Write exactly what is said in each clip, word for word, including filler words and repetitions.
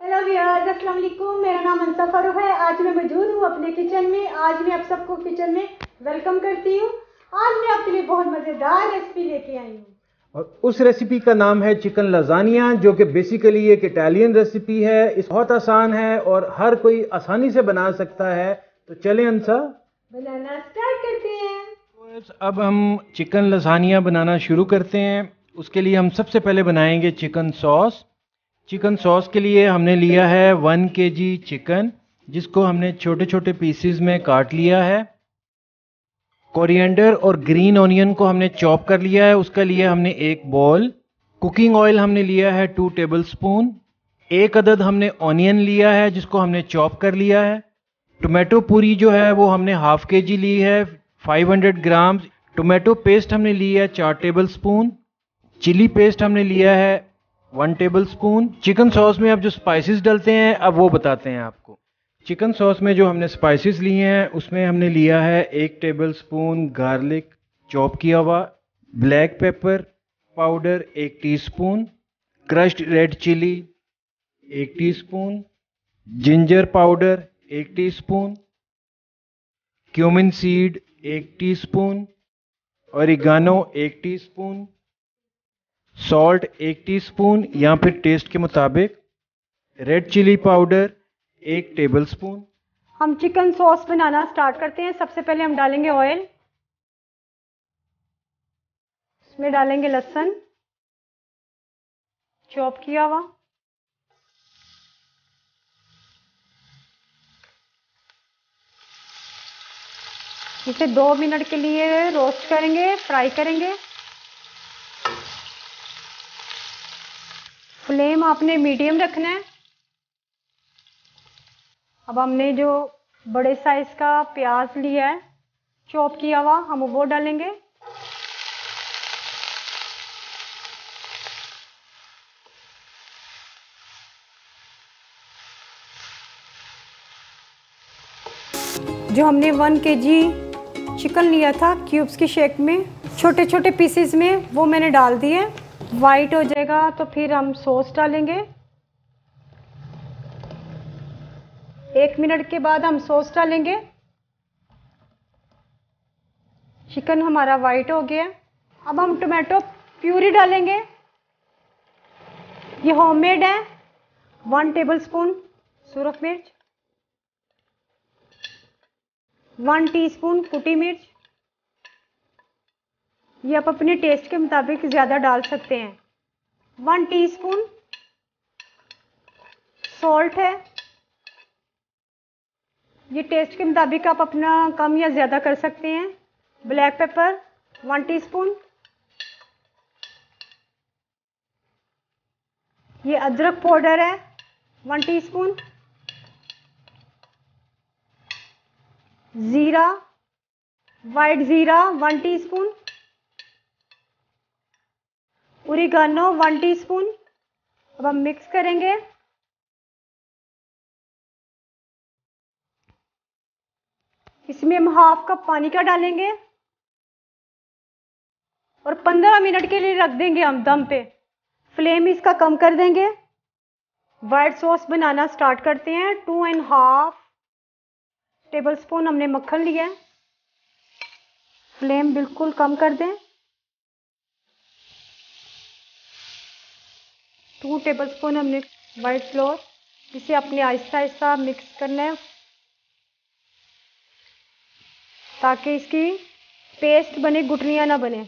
Hello viewers, अस्सलाम वालेकुम। मेरा नाम अंसा फारूक है। आज मैं मौजूद हूँ अपने किचन में। आज मैं आप सबको किचन में वेलकम करती हूँ। आज मैं आपके लिए बहुत मज़ेदार रेसिपी लेके आई हूँ और उस रेसिपी का नाम है चिकन लजानिया, जो कि बेसिकली एक इटालियन रेसिपी है। इस बहुत आसान है और हर कोई आसानी से बना सकता है। तो चलें अंसा, बनाना स्टार्ट करते हैं। अब हम चिकन लजानिया बनाना शुरू करते हैं। उसके लिए हम सबसे पहले बनाएंगे चिकन सॉस। चिकन सॉस के लिए हमने लिया है वन के जी चिकन, जिसको हमने छोटे छोटे पीसेस में काट लिया है। कोरिएंडर और ग्रीन ऑनियन को हमने चॉप कर लिया है। उसका लिया हमने एक बॉल। कुकिंग ऑयल हमने लिया है टू टेबल स्पून। एक अदद हमने ऑनियन लिया है जिसको हमने चॉप कर लिया है। टोमेटो पूरी जो है वो हमने हाफ के जी ली है, five hundred gram. Tomato paste हमने लिया है चार टेबल स्पून। चिली पेस्ट हमने लिया है one tablespoon. Chicken sauce में अब जो स्पाइसेस डलते हैं अब वो बताते हैं आपको। चिकन सॉस में जो हमने स्पाइसेस लिए हैं उसमें हमने लिया है एक टेबल स्पून गार्लिक चॉप किया हुआ, ब्लैक पेपर पाउडर एक टीस्पून, क्रश्ड रेड चिली एक टीस्पून, जिंजर पाउडर एक टीस्पून, क्यूमिन सीड एक टीस्पून, ओरिगानो एक टीस्पून, सॉल्ट एक टीस्पून या फिर टेस्ट के मुताबिक, रेड चिली पाउडर एक टेबलस्पून। हम चिकन सॉस बनाना स्टार्ट करते हैं। सबसे पहले हम डालेंगे ऑयल। इसमें डालेंगे लहसुन चॉप किया हुआ। इसे दो मिनट के लिए रोस्ट करेंगे, फ्राई करेंगे। फ्लेम आपने मीडियम रखना है। अब हमने जो बड़े साइज का प्याज लिया है चॉप किया हुआ, हम वो डालेंगे। जो हमने वन के जी चिकन लिया था क्यूब्स की शेप में, छोटे छोटे पीसेस में, वो मैंने डाल दिए। वाइट हो जाएगा तो फिर हम सॉस डालेंगे। एक मिनट के बाद हम सॉस डालेंगे। चिकन हमारा वाइट हो गया। अब हम टोमेटो प्यूरी डालेंगे। ये होममेड है। वन टेबलस्पून सुरख मिर्च, वन टीस्पून कुटी मिर्च। ये आप अपने टेस्ट के मुताबिक ज़्यादा डाल सकते हैं। वन टीस्पून सॉल्ट है। ये टेस्ट के मुताबिक आप अपना कम या ज़्यादा कर सकते हैं। Black pepper one teaspoon. ये अदरक पाउडर है वन टीस्पून। ज़ीरा, वाइट ज़ीरा one teaspoon. Oregano one teaspoon. अब हम मिक्स करेंगे। इसमें हम हाफ कप पानी का डालेंगे और पंद्रह मिनट के लिए रख देंगे हम दम पे। फ्लेम इसका कम कर देंगे। वाइट सॉस बनाना स्टार्ट करते हैं। Two and half tablespoon हमने मक्खन लिया है। फ्लेम बिल्कुल कम कर दें। टू टेबल स्पून हमने वाइट फ्लोर, इसे अपने आहिस्ता आहिस्ता मिक्स करना है ताकि इसकी पेस्ट बने, गुठलियां ना बने।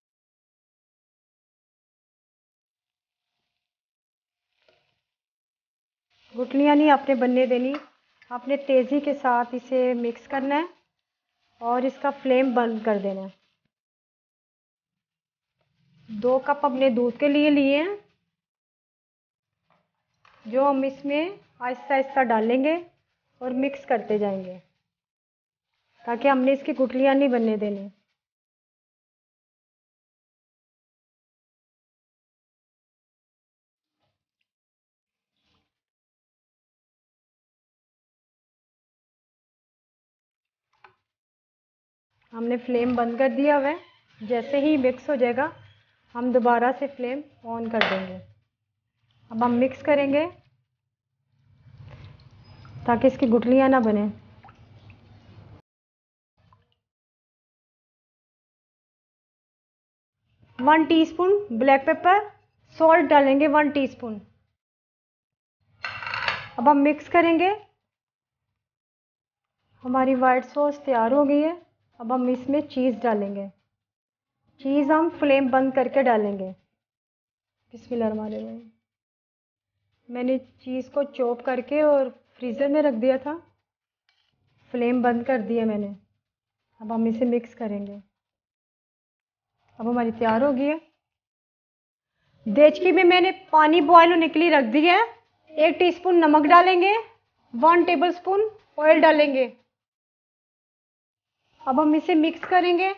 गुठलियां नहीं आपने बनने देनी। आपने तेज़ी के साथ इसे मिक्स करना है और इसका फ्लेम बंद कर देना है। दो कप अपने दूध के लिए लिए हैं, जो हम इसमें आहिस्ता आहिस्ता डालेंगे और मिक्स करते जाएंगे ताकि हमने इसकी गुठलियां नहीं बनने देनी। हमने फ्लेम बंद कर दिया हुआ है। जैसे ही मिक्स हो जाएगा हम दोबारा से फ्लेम ऑन कर देंगे। अब हम मिक्स करेंगे। ताकि इसकी गुठलियाँ ना बने। One teaspoon black pepper, salt डालेंगे वन टीस्पून। अब हम मिक्स करेंगे। हमारी वाइट सॉस तैयार हो गई है। अब हम इसमें चीज़ डालेंगे। चीज़ हम फ्लेम बंद करके डालेंगे। बिस्मिल्लाहिर्रहमानिर्रहीम। मैंने चीज़ को चॉप करके और फ्रीज़र में रख दिया था। फ्लेम बंद कर दिया मैंने। अब हम इसे मिक्स करेंगे। अब हमारी तैयार हो गई है। देचकी में मैंने पानी बॉयल होने के लिए रख दिया है। एक टीस्पून नमक डालेंगे, वन टेबलस्पून ऑयल डालेंगे। अब हम इसे मिक्स करेंगे।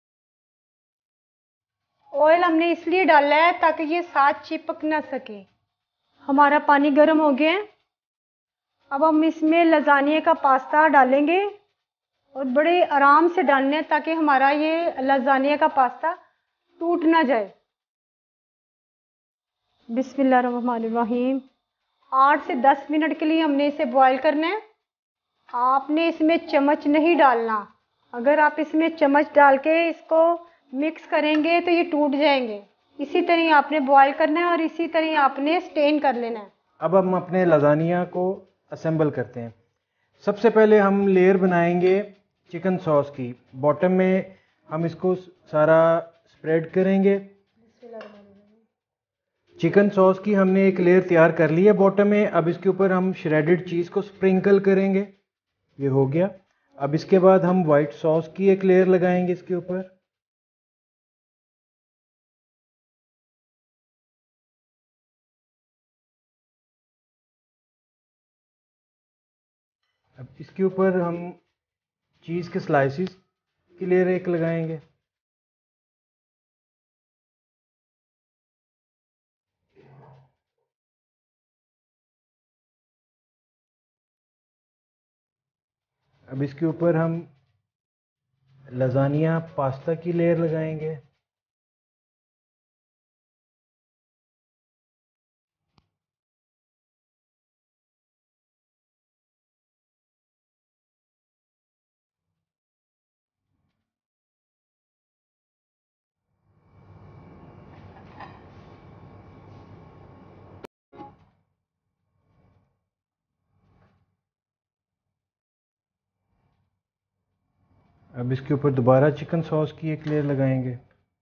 ऑयल हमने इसलिए डाला है ताकि ये साथ चिपक ना सके। हमारा पानी गर्म हो गया है। अब हम इसमें लजानिया का पास्ता डालेंगे और बड़े आराम से डालना है ताकि हमारा ये लजानिया का पास्ता टूट ना जाए। बिस्मिल्लाहिर्रहमानिर्रहीम। आठ से दस मिनट के लिए हमने इसे बॉईल करना है। आपने इसमें चम्मच नहीं डालना। अगर आप इसमें चम्मच डाल के इसको मिक्स करेंगे तो ये टूट जाएंगे। इसी तरह आपने बॉईल करना है और इसी तरह आपने स्टेन कर लेना है। अब हम अपने लजानिया को असेंबल करते हैं। सबसे पहले हम लेयर बनाएंगे चिकन सॉस की। बॉटम में हम इसको सारा स्प्रेड करेंगे। चिकन सॉस की हमने एक लेयर तैयार कर ली है बॉटम में। अब इसके ऊपर हम श्रेडेड चीज़ को स्प्रिंकल करेंगे। ये हो गया। अब इसके बाद हम वाइट सॉस की एक लेयर लगाएंगे इसके ऊपर। अब इसके ऊपर हम चीज़ के स्लाइसिस की लेयर एक लगाएंगे। अब इसके ऊपर हम लजानिया पास्ता की लेयर लगाएंगे। अब इसके ऊपर दोबारा चिकन सॉस की एक लेयर लगाएंगे।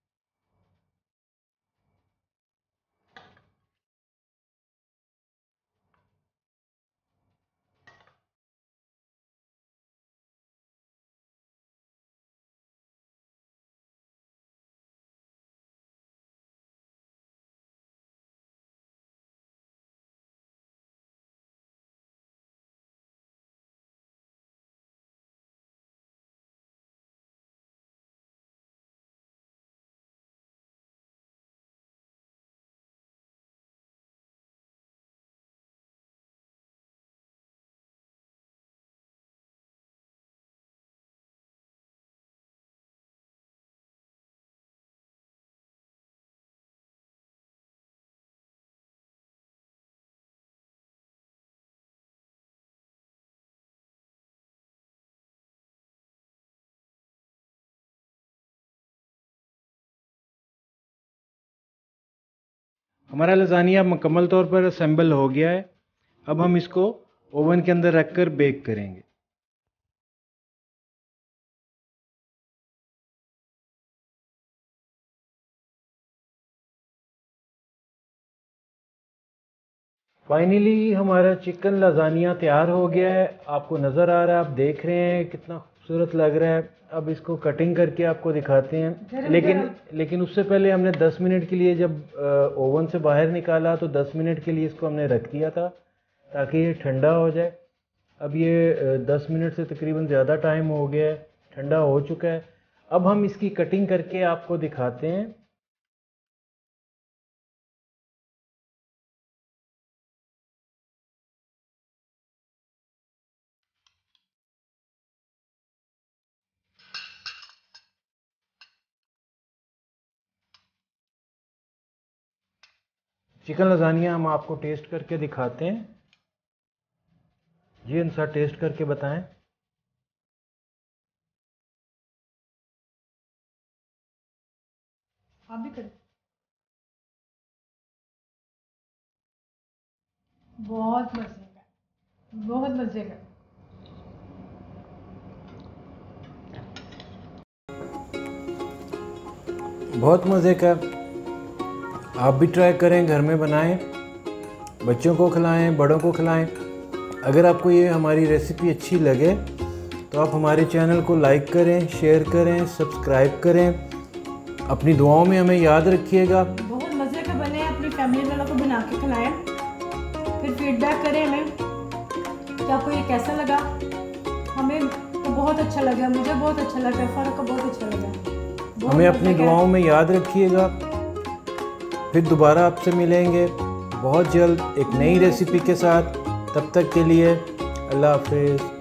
हमारा लजानिया मुकम्मल तौर पर असेंबल हो गया है। अब हम इसको ओवन के अंदर रखकर बेक करेंगे। फाइनली हमारा चिकन लजानिया तैयार हो गया है। आपको नज़र आ रहा है, आप देख रहे हैं कितना खूबसूरत लग रहा है। अब इसको कटिंग करके आपको दिखाते हैं। लेकिन लेकिन उससे पहले हमने दस मिनट के लिए जब ओवन से बाहर निकाला तो दस मिनट के लिए इसको हमने रख दिया था ताकि ये ठंडा हो जाए। अब ये दस मिनट से तकरीबन ज़्यादा टाइम हो गया है, ठंडा हो चुका है। अब हम इसकी कटिंग करके आपको दिखाते हैं। चिकन लजानिया हम आपको टेस्ट करके दिखाते हैं। जी अनुसार टेस्ट करके बताएं। आप भी करें। बहुत मजे का, बहुत मजे का। बहुत मज़े का। आप भी ट्राई करें, घर में बनाएं, बच्चों को खिलाएं, बड़ों को खिलाएं। अगर आपको ये हमारी रेसिपी अच्छी लगे तो आप हमारे चैनल को लाइक करें, शेयर करें, सब्सक्राइब करें। अपनी दुआओं में हमें याद रखिएगा। बहुत मज़े का बने, अपनी फैमिली वालों को बना के खिलाएं, फिर फीडबैक करें हमें कि आपको ये कैसा लगा। हमें तो बहुत अच्छा लगा, मुझे बहुत अच्छा लगा, फ़र्क को बहुत अच्छा लगा। हमें अपनी दुआओं में याद रखिएगा। फिर दोबारा आपसे मिलेंगे बहुत जल्द एक नई रेसिपी के साथ। तब तक के लिए अल्लाह हाफिज़।